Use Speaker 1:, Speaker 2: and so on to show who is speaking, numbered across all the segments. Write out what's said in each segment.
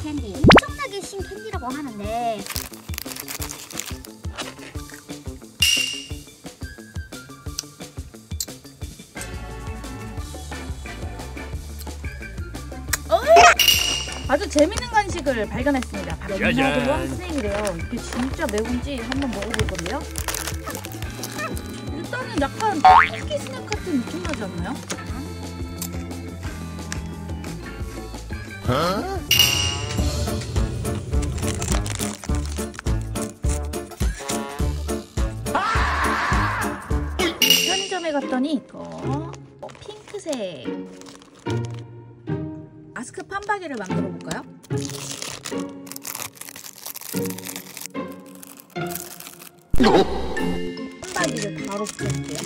Speaker 1: 캔디. 엄청나게 신 캔디라고 하는데
Speaker 2: 아주 재밌는 간식을 발견했습니다. 바로 문어도왕 스낵이래요. 이게 진짜 매운지 한번 먹어볼 건데요. 일단은 약간 쿠키 스낵 같은 느낌 나지 않나요? 편의점에 갔더니 핑크색 마스크 판박이를 만들어 볼까요? 판박이를 바로 붙여줄게요.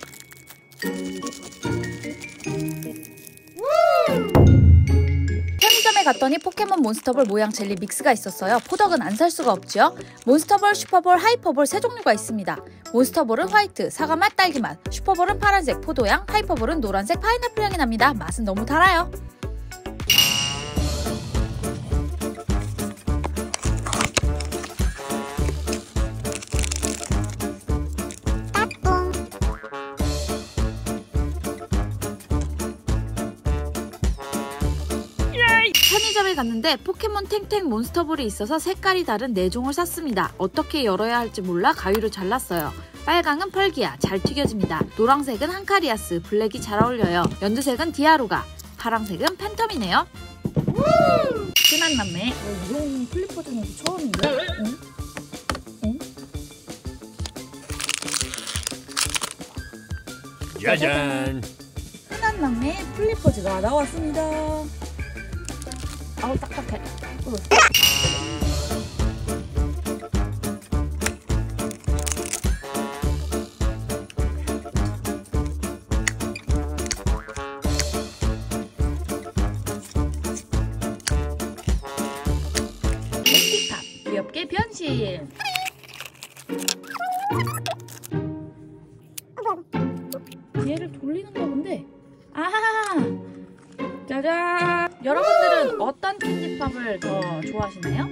Speaker 2: 편의점에 갔더니 포켓몬 몬스터볼 모양 젤리 믹스가 있었어요. 포덕은 안 살 수가 없죠. 몬스터볼, 슈퍼볼, 하이퍼볼 세 종류가 있습니다. 몬스터볼은 화이트, 사과맛, 딸기맛, 슈퍼볼은 파란색, 포도향, 하이퍼볼은 노란색, 파인애플 향이 납니다. 맛은 너무 달아요. 편의점에 갔는데 포켓몬 탱탱 몬스터볼이 있어서 색깔이 다른 4종을 샀습니다. 어떻게 열어야 할지 몰라 가위로 잘랐어요. 빨강은 펄기야, 잘 튀겨집니다. 노란색은 한카리아스, 블랙이 잘 어울려요. 연두색은 디아루가, 파란색은 팬텀이네요. 진한 남매. 이런 플립 버전은 처음인데? 응? 응?
Speaker 3: 짜잔!
Speaker 2: 흔한 남매 플립 버즈가 나왔습니다. 아우 딱딱해. 캔디팝 귀엽게 변신. 얘를 돌리는가 본데. 아하하. 짜잔! 여러분들은 어떤 캔디팝을 더 좋아하시나요?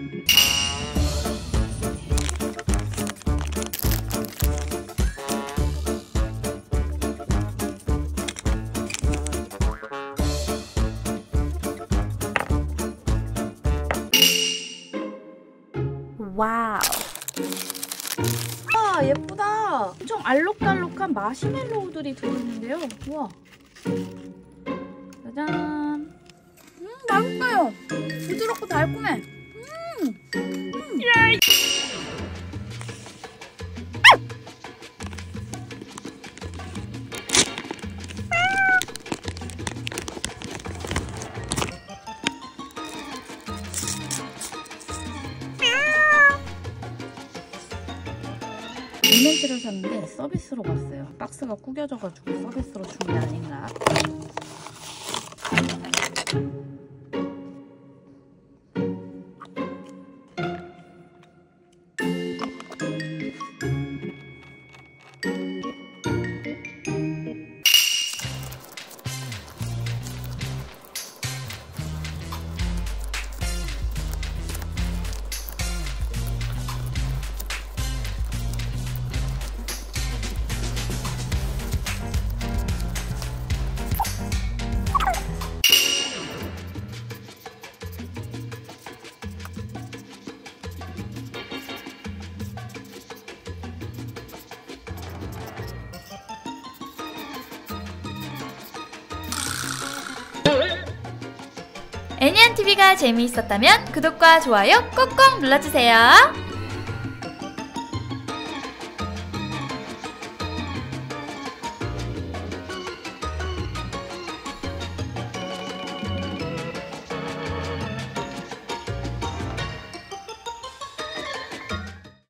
Speaker 2: 와우! 아, 예쁘다! 엄청 알록달록한 마시멜로우들이 들어있는데요. 우와! 짜잔! 맛있어요! 부드럽고 달콤해! 이벤트를 샀는데 서비스로 갔어요. 박스가 구겨져가지고 서비스로 준 게 아닌가. 애니안TV가 재미있었다면 구독과 좋아요 꼭꼭 눌러주세요.